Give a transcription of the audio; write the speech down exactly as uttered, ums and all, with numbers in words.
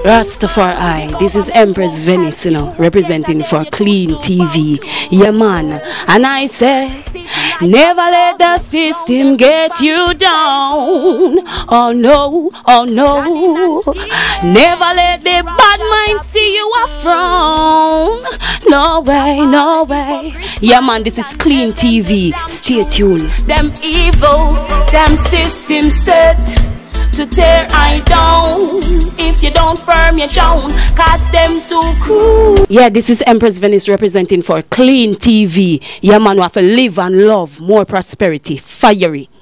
Rastafari, this is Empress Venice, you know, representing for Clean T V. Yeah, man. And I say, never let the system get you down. Oh no, oh no. Never let the bad mind see you a frown. No way, no way. Yeah, man, this is Clean T V. Stay tuned. Them evil, them system set to tear I down. If you don't firm your down, cause them too cruel. Yeah, this is Empress Venice representing for Clean T V. Yeah, man, we have to live and love more prosperity. Fiery.